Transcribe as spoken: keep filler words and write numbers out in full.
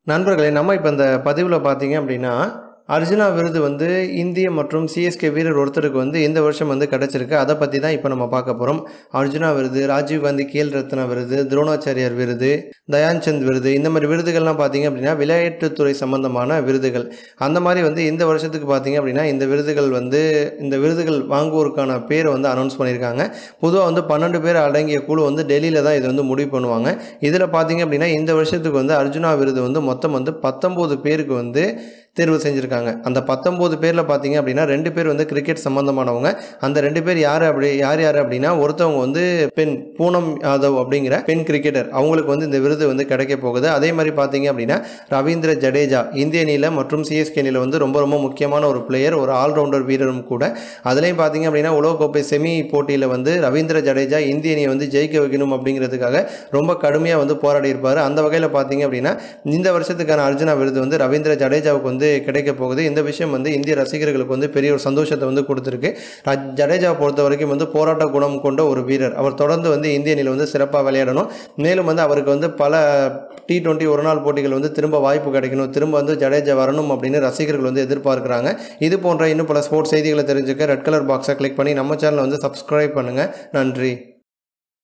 நண்பர்களே, நம்ம இப்போ இந்த பதிவில் பார்த்தீங்க அப்படின்னா, அர்ஜுனா விருது வந்து இந்திய மற்றும் சிஎஸ்கே வீரர் ஒருத்தருக்கு வந்து இந்த வருஷம் வந்து கிடச்சிருக்கு. அதை பற்றி தான் இப்போ நம்ம பார்க்க போகிறோம். அர்ஜுனா விருது, ராஜீவ் காந்தி கேல் ரத்னா விருது, துரோணாச்சாரியார் விருது, தயான்சந்த் விருது, இந்த மாதிரி விருதுகள்லாம் பார்த்தீங்க அப்படின்னா விளையாட்டுத்துறை சம்பந்தமான விருதுகள். அந்த மாதிரி வந்து இந்த வருஷத்துக்கு பார்த்தீங்க அப்படின்னா இந்த விருதுகள் வந்து இந்த விருதுகள் வாங்குவோருக்கான பேரை வந்து அனௌன்ஸ் பண்ணியிருக்காங்க. பொதுவாக வந்து பன்னெண்டு பேர் அடங்கிய குழு வந்து டெல்லியில் தான் இது வந்து முடிவு பண்ணுவாங்க. இதில் பார்த்தீங்க அப்படின்னா இந்த வருஷத்துக்கு வந்து அர்ஜுனா விருது வந்து மொத்தம் வந்து பத்தொம்போது பேருக்கு வந்து தேர்வு செஞ்சுருக்காங்க. அந்த பத்தொம்போது பேரில் பார்த்தீங்க அப்படின்னா ரெண்டு பேர் வந்து கிரிக்கெட் சம்மந்தமானவங்க. அந்த ரெண்டு பேர் யார் அப்படி யார் யார் அப்படின்னா, ஒருத்தவங்க வந்து பெண் பூனம் யாதவ் அப்படிங்கிற பெண் கிரிக்கெட்டர், அவங்களுக்கு வந்து இந்த விருது வந்து கிடைக்க போகுது. அதே மாதிரி பார்த்தீங்க அப்படின்னா ரவீந்திர ஜடேஜா இந்திய அணியில் மற்றும் சிஎஸ்கே அணியில் வந்து ரொம்ப ரொம்ப முக்கியமான ஒரு பிளேயர், ஒரு ஆல்ரவுண்டர் வீரரும் கூட. அதுலேயும் பார்த்தீங்க அப்படின்னா உலகக்கோப்பை செமி போட்டியில் வந்து ரவீந்திர ஜடேஜா இந்திய அணியை வந்து ஜெயிக்க வைக்கணும் அப்படிங்கிறதுக்காக ரொம்ப கடுமையாக வந்து போராடி இருப்பார். அந்த வகையில் பார்த்தீங்க அப்படின்னா இந்த வருஷத்துக்கான அர்ஜுனா விருது வந்து ரவீந்திர ஜடேஜாவுக்கு வந்து கிடைக்க போகுது. இந்த விஷயம் வந்து இந்திய ரசிகர்களுக்கு வந்து பெரிய ஒரு சந்தோஷத்தை வந்து கொடுத்துருக்கு. ஜடேஜா பொறுத்த வரைக்கும் வந்து போராட்ட குணம் கொண்ட ஒரு வீரர். அவர் தொடர்ந்து வந்து இந்திய அணியில் வந்து சிறப்பாக விளையாடணும். மேலும் வந்து அவருக்கு வந்து பல டி டுவெண்ட்டி ஒரு நாள் போட்டிகள் வந்து திரும்ப வாய்ப்பு கிடைக்கணும், திரும்ப வந்து ஜடேஜா வரணும் அப்படின்னு ரசிகர்கள் வந்து எதிர்பார்க்குறாங்க. இது போன்ற இன்னும் பல ஸ்போர்ட்ஸ் செய்திகளை தெரிஞ்சுக்க ரெட் கலர் பாக்ஸை கிளிக் பண்ணி நம்ம சேனலை வந்து சப்ஸ்கிரைப் பண்ணுங்கள். நன்றி.